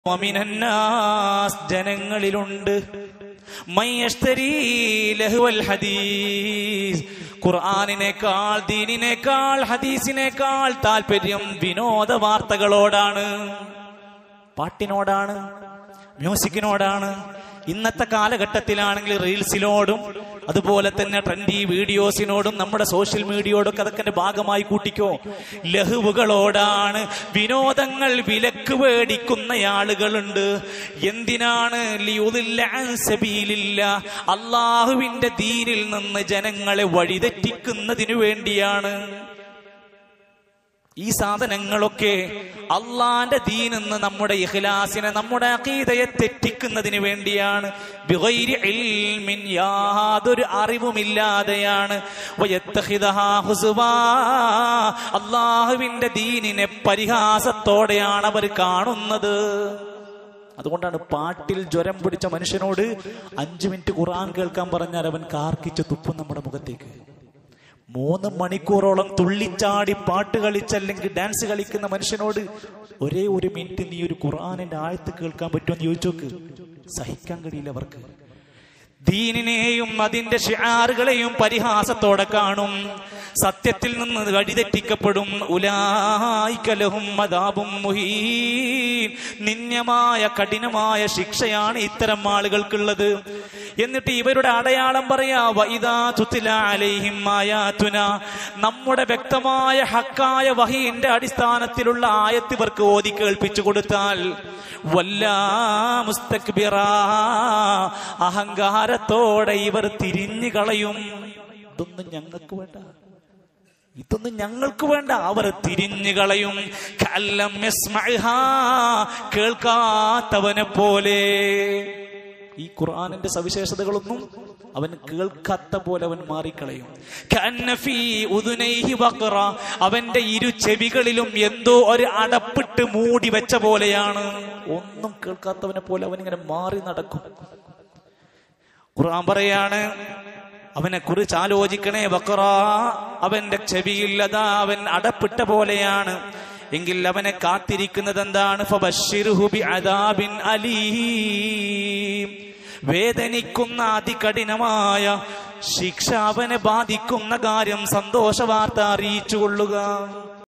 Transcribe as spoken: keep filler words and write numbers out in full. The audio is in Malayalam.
വമിനന്നാസ് ജനങ്ങളിലുണ്ട് മയ്യശ്തരീ ലഹുവൽ ഹദീസ്, ഖുർആനിനേക്കാൾ ദീനിനേക്കാൾ ഹദീസിനേക്കാൾ താല്പര്യം വിനോദ വാർത്തകളോടാണ്, പാട്ടിനോടാണ്, മ്യൂസിക്കിനോടാണ്. ഇന്നത്തെ കാലഘട്ടത്തിലാണെങ്കിൽ റീൽസിനോടും അതുപോലെ തന്നെ ട്രെൻഡി വീഡിയോസിനോടും നമ്മുടെ സോഷ്യൽ മീഡിയയോടൊക്കെ അതൊക്കെ ഭാഗമായി കൂട്ടിക്കോ. ലഹുവുകളോടാണ്, വിനോദങ്ങൾ വിലക്ക് മേടിക്കുന്ന ആളുകളുണ്ട്. എന്തിനാണ്? ലിയുദില്ല അൻ സബീലില്ലാഹ്, അള്ളാഹുവിന്റെ ദീനിൽ നിന്ന് ജനങ്ങളെ വഴിതെറ്റിക്കുന്നതിനു വേണ്ടിയാണ്. ഈ സാധനങ്ങളൊക്കെ അള്ളാന്റെ ദീനെന്ന് നമ്മുടെ ഇഖ്ലാസിനെ, നമ്മുടെ അഖീദയെ തെറ്റിക്കുന്നതിന് വേണ്ടിയാണ്. ബിഗൈരി ഇൽമിൻ, യാതൊരു അറിവുമില്ലാതെയാണ്. വയത്തഖിദഹാ ഹുസ്വാ, അള്ളാഹുവിന്റെ ദീനിനെ പരിഹാസത്തോടെയാണ് അവർ കാണുന്നത്. അതുകൊണ്ടാണ് പാട്ടിൽ ജ്വരം പിടിച്ച മനുഷ്യനോട് അഞ്ചു മിനിറ്റ് ഖുർആൻ കേൾക്കാൻ പറഞ്ഞാൽ അവൻ കാർക്കിച്ച് തുപ്പും നമ്മുടെ മുഖത്തേക്ക്. മൂന്ന് മണിക്കൂറോളം തുള്ളിച്ചാടി പാട്ട് കളിച്ചല്ലെങ്കിൽ ഡാൻസ് കളിക്കുന്ന മനുഷ്യനോട് ഒരേ ഒരു മിനിറ്റ് നീ ഒരു ഖുർആനിന്റെ ആയത്ത് കേൾക്കാൻ പറ്റുമെന്ന് ചോദിച്ചോക്ക്. സഹിക്കാൻ കഴിയില്ല അവർക്ക്. ദീനിനെയും അതിന്റെ ശിആറുകളെയും പരിഹാസത്തോടെ കാണും, സത്യത്തിൽ നിന്ന് വഴിതെറ്റിക്കപ്പെടും. ഉലൈക ലഹും അദാബും മുഹീൻ, നിന്ദ്യമായ കഠിനമായ ശിക്ഷയാണ് ഇത്തരം ആളുകൾക്കുള്ളത്. എന്നിട്ട് ഇവരുടെ അടയാളം പറയാ, വഇദാ തുത്ലാ അലൈഹിം ആയാതുനാ, നമ്മുടെ വ്യക്തമായ ഹക്കായ വഹീന്റെ അടിസ്ഥാനത്തിലുള്ള ആയത്ത് ഇവർക്ക് ഓതി കേൾപ്പിച്ചു കൊടുത്താൽ വല്ലാ മുസ്തക്ബിറാ, അഹങ്കാരത്തോടെ ഇവർ തിരിഞ്ഞു കളയും. ഇതൊന്നും ഞങ്ങൾക്ക് വേണ്ട, ഇതൊന്നും ഞങ്ങൾക്ക് വേണ്ട. അവർ തിരിഞ്ഞു കളയും. കല്ലം യസ്മഅഹാ, കേൾക്കാത്തവനെ പോലെ. ഈ ഖുർആനിന്റെ സവിശേഷതകളൊന്നും അവൻ കേൾക്കാത്ത പോലെ അവൻ മാറിക്കളയും. കന്നഫീ ഉദുനൈഹി വഖറ, അവന്റെ ഇരു ചെവികളിലും എന്തോ ഒരു അടപ്പിട്ട് മൂടി വെച്ച പോലെയാണ്. ഒന്നും കേൾക്കാത്തവനെ പോലെ അവൻ ഇങ്ങനെ മാറി നടക്കും. ഖുർആൻ പറയാണ്, അവനെ കുറിച്ച് ആലോചിക്കണേ. വഖറ, അവന്റെ ചെവിയിൽ അതാ അവൻ അടപ്പിട്ട പോലെയാണ്. എങ്കിൽ അവനെ കാത്തിരിക്കുന്നത് എന്താണ്? ഫബശ്ശിർഹു ബിഅദാബിൻ അലീം, വേദനിക്കുന്ന അതികഠിനമായ ശിക്ഷ അവനെ ബാധിക്കുന്ന കാര്യം സന്തോഷ വാർത്ത അറിയിച്ചു കൊള്ളുക.